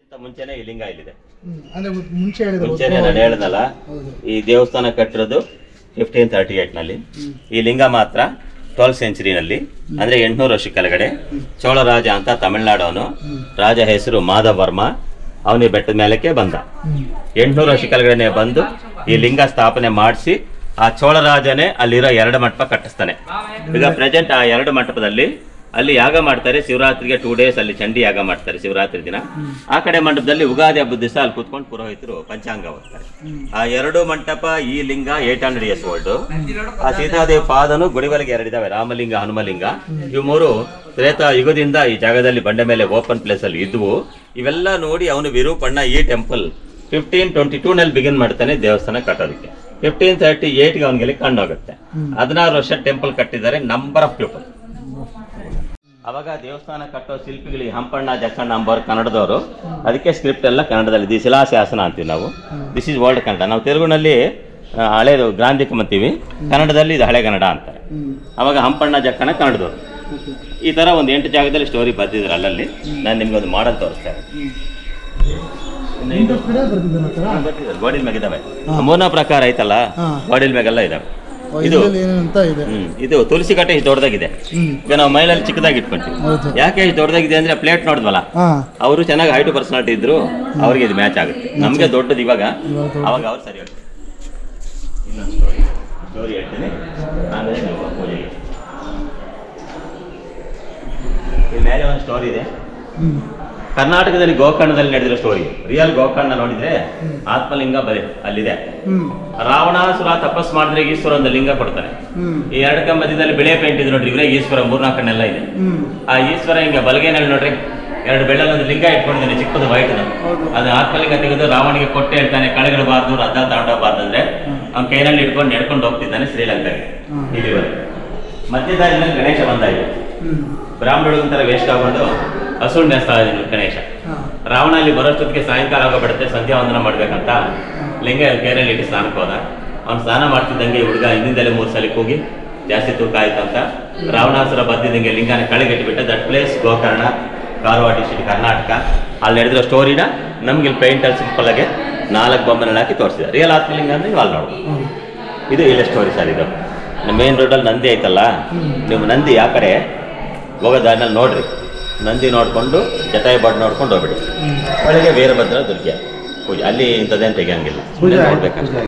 ಮುಂಚೆನೆ ಈ ಲಿಂಗ ಇಲ್ಲಿದೆ. ಮುಂಚೆನೆ ನಾನು ಹೇಳಿದ್ನಲ್ಲ, ಈ ದೇವಸ್ಥಾನ ಕಟ್ಟಿರೋದು 1538 ನಲ್ಲಿ. ಈ ಲಿಂಗ ಮಾತ್ರ 12th ಸೆಂಚುರಿನಲ್ಲಿ, ಅಂದ್ರೆ 800 ವರ್ಷ ಕೆಳಗಡೆ ಚೋಳ ರಾಜ ಅಂತ ತಮಿಳ್ನಾಡವನು, ರಾಜ ಹೆಸರು ಮಾಧವ ವರ್ಮ, ಅವನಿ ಬೆಟ್ಟದ ಮೇಲಕ್ಕೆ ಬಂದ. 800 ವರ್ಷ ಕೆಳಗಡೆ ಬಂದು ಈ ಲಿಂಗ ಸ್ಥಾಪನೆ ಮಾಡಿಸಿ ಆ ಚೋಳ ರಾಜನೇ ಅಲ್ಲಿರೋ 2 ಮಂಟಪ ಕಟ್ಟಿಸ್ತಾನೆ. ಈಗ ಪ್ರೆಸೆಂಟ್ ಆ 2 ಮಂಟಪದಲ್ಲಿ ಅಲ್ಲಿ ಯಾಗ ಮಾಡ್ತಾರೆ. ಶಿವರಾತ್ರಿಗೆ 2 days ಅಲ್ಲಿ ಚಂಡಿ ಯಾಗ ಮಾಡ್ತಾರೆ ಶಿವರಾತ್ರಿ ದಿನ. ಆ ಕಡೆ ಮಂಟಪದಲ್ಲಿ ಉಗಾದಿ ಹಬ್ಬದ ದಿವಸ ಅಲ್ಲಿ ಕೂತ್ಕೊಂಡು ಪುರೋಹಿತರು ಪಂಚಾಂಗ ಓದ್ತಾರೆ. ಆ 2 ಮಂಟಪ, ಈ ಲಿಂಗ 800 years old. ಆ ಸೀತಾದೇವಿ ಪಾದನು ಗುಡಿವಲಿಗೆ 2 ಇದಾವೆ, ರಾಮಲಿಂಗ, ಹನುಮಲಿಂಗ. ಇವು 3 ತ್ರೇತಾ ಯುಗದಿಂದ ಈ ಜಾಗದಲ್ಲಿ ಬಂಡೆ ಮೇಲೆ ಓಪನ್ ಪ್ಲೇಸ್ ಅಲ್ಲಿ ಇದ್ವು. ಇವೆಲ್ಲ ನೋಡಿ ಅವನು ವಿರೂಪಣ್ಣ ಈ ಟೆಂಪಲ್ 1522 ನಲ್ಲಿ ಬಿಗಿನ್ ಮಾಡ್ತಾನೆ ದೇವಸ್ಥಾನ ಕಟ್ಟೋದಕ್ಕೆ. 1538ಗೆ ಅವನಿಗೆ ಕಂಡೋಗುತ್ತೆ. 16 ವರ್ಷ ಟೆಂಪಲ್ ಕಟ್ಟಿದ್ದಾರೆ. Number of people. ಅವಾಗ ದೇವಸ್ಥಾನ ಕಟ್ಟೋ ಶಿಲ್ಪಿಗಳಿಗೆ ಹಂಪಣ್ಣ ಜಕ್ಕಣ್ಣ ಅಂಬೋರು ಕನ್ನಡದವರು. ಅದಕ್ಕೆ ಸ್ಕ್ರಿಪ್ಟ್ ಎಲ್ಲ ಕನ್ನಡದಲ್ಲಿ, ದಿ ಶಿಲಾಶಾಸನ ಅಂತೀವಿ ನಾವು. This is world Kannada. ನಾವು ತೆಲುಗುನಲ್ಲಿ ಹಳೇದು ಗ್ರಾಂಧಿಕಂ ಅಂತೀವಿ, ಕನ್ನಡದಲ್ಲಿ ಇದು ಹಳೆ ಕನ್ನಡ ಅಂತಾರೆ. ಅವಾಗ ಹಂಪಣ್ಣ ಜಕ್ಕಣ್ಣ ಕನ್ನಡದವರು. ಈ ತರ ಒಂದು 8 ಜಾಗದಲ್ಲಿ ಸ್ಟೋರಿ ಬರ್ದಿದ್ರು ಅಲ್ಲಲ್ಲಿ. ನಾನು ನಿಮ್ಗೆ ಒಂದು ಮಾಡಲ್ ತೋರಿಸ್ತಾ ಇದ್ದೀನಿ. ಗೋಡಿನ ಮ್ಯಾಗ ಇದಾವೆ, ಅಮೋನ ಪ್ರಕಾರ ಐತಲ್ಲ, ಗೋಡಿನ ಮ್ಯಾಗೆಲ್ಲ ಇದಾವೆ. ಇದು ತುಳಸಿ ಕಟ್ಟೆ ಇಷ್ಟು ದೊಡ್ಡದಾಗಿದೆ. ಈಗ ನಾವು ಮೈಲಲ್ಲಿ ಚಿಕ್ಕದಾಗಿ ಇಟ್ಕೊಂತೀವಿ. ಯಾಕೆ ಇಷ್ಟು ದೊಡ್ಡದಾಗಿದೆ ಅಂದ್ರೆ ಪ್ಲೇಟ್ ನೋಡಿದ್ವಲ್ಲ, ಅವರು ಚೆನ್ನಾಗಿ ಹೈಟು ಪರ್ಸನಾಲಿಟಿ ಇದ್ರು, ಅವ್ರಿಗೆ ಇದು ಮ್ಯಾಚ್ ಆಗುತ್ತೆ. ನಮ್ಗೆ ದೊಡ್ಡದು ಇವಾಗ, ಅವಾಗ ಅವ್ರು ಸರಿ ಹೇಳ್ತಾರೆ. ಇನ್ನೊಂದು ಸ್ಟೋರಿ ಹೇಳ್ತೀನಿ, ಆಮೇಲೆ ನೀವು ಪೂಜೆಗೆ. ಇಲ್ಲಿ ಮೇಲೆ ಒಂದು ಸ್ಟೋರಿ ಇದೆ. ಕರ್ನಾಟಕದಲ್ಲಿ ಗೋಕರ್ಣದಲ್ಲಿ ನಡೆದಿರೋ ಸ್ಟೋರಿ. ರಿಯಲ್ ಗೋಕರ್ಣ ನೋಡಿದ್ರೆ ಆತ್ಮಲಿಂಗ ಬರೀ ಅಲ್ಲಿದೆ. ರಾವಣಾಸುರ ತಪಸ್ ಮಾಡಿದ್ರೆ ಈಶ್ವರ ಒಂದು ಲಿಂಗ ಕೊಡ್ತಾನೆ. ಈ 2 ಮಧ್ಯದಲ್ಲಿ ಬಿಳೆ ಪೇಂಟ್ ಇದೆ ನೋಡ್ರಿ, ಇವರೇ ಈಶ್ವರ. 4-4 ಕಣ್ಣೆಲ್ಲ ಇದೆ. ಆ ಈಶ್ವರ ಹಿಂಗ ಬಲಗೈನಲ್ಲಿ ನೋಡ್ರಿ 2 ಬೆಳ್ಳಲ್ಲಿ ಒಂದು ಲಿಂಗ ಇಟ್ಕೊಂಡಿದ್ದಾನೆ, ಚಿಕ್ಕದು ವೈಟ್. ಅದು ಆತ್ಮಲಿಂಗ ತೆಗೆದು ರಾವಣಿಗೆ ಕೊಟ್ಟೆ ಹೇಳ್ತಾನೆ, ಕಳೆಗಿಡಬಾರ್ದು, ರಥ ತಗೊಂಡೋಗ್ಬಾರ್ದು ಅಂದ್ರೆ ಅವ್ನ ಕೈನಲ್ಲಿ ಇಟ್ಕೊಂಡು ನಡ್ಕೊಂಡು ಹೋಗ್ತಿದ್ದಾನೆ ಶ್ರೀಲಂಕಾಗೆ. ಇಲ್ಲಿ ಮಧ್ಯದಾರಿನಲ್ಲಿ ಗಣೇಶ ಬಂದಾಯ್ತು. ಬ್ರಾಹ್ಮಣರಿಗೊಂಥರ ವೇಸ್ಟ್ ಆಗೋದು ಹಸುಳು ಮೇಸ್ತಾ ಇದ್ದೀನಿ ಗಣೇಶ. ರಾವಣ ಅಲ್ಲಿ ಬರೋಷ್ಟೊತ್ತಿಗೆ ಸಾಯಂಕಾಲ ಆಗೋಗ್ಬಿಡುತ್ತೆ, ಸಂಧ್ಯಾ ವಂದನ ಮಾಡ್ಬೇಕಂತ ಲಿಂಗ ಕೇರಲ್ಲಿ ಇಟ್ಟು ಸ್ನಾನಕ್ಕೆ ಹೋದ. ಅವ್ನು ಸ್ನಾನ ಮಾಡ್ತಿದ್ದಂಗೆ ಹುಡುಗ ಹಿಂದಿಂದಲೇ 3 ಸಲ ಹೋಗಿ ಜಾಸ್ತಿ ತೂಕ ಆಯ್ತು ಅಂತ ರಾವಣಾಸುರ ಬದ್ದಿದ್ದಂಗೆ ಲಿಂಗನ ಕೆಳಗಿಟ್ಬಿಟ್ಟೆ. That place Gokarna, Karwar district, Karnataka. ಅಲ್ಲಿ ನಡೆದಿರೋ ಸ್ಟೋರಿನ ನಮ್ಗೆ ಇಲ್ಲಿ ಪೇಂಟಲ್ಲಿ ಸಿಂಪಲ್ ಆಗಿ 4 ಬೊಮ್ಮನ ಹಾಕಿ ತೋರಿಸಿದೆ. ರಿಯಲ್ ಆತ್ಮಲಿಂಗ ಅಂದ್ರೆ ನೀವು ಅಲ್ಲಿ ನೋಡ್ಬೋದು. ಇದು ಇಲ್ಲ ಸ್ಟೋರಿ ಸರ್. ಇದು ಮೇನ್ ರೋಡಲ್ಲಿ ನಂದಿ ಐತಲ್ಲ, ನೀವು ನಂದಿ ಆ ಕಡೆ ಹೋಗೋ ದಾರಿನಲ್ಲಿ ನೋಡ್ರಿ, ನಂದಿ ನೋಡ್ಕೊಂಡು ಜಟಾಯಿ ಬಾಡ್ ನೋಡ್ಕೊಂಡು ಹೋಗ್ಬಿಡಿ. ಒಳಗೆ ವೀರಭದ್ರ ದುರ್ಗೆ ಪೂಜೆ. ಅಲ್ಲಿ ಇಂಥದ್ದೇನು ತೆಗಿಯಂಗಿಲ್ಲ, ಸುಮ್ಮನೆ ನೋಡ್ಬೇಕಂತ.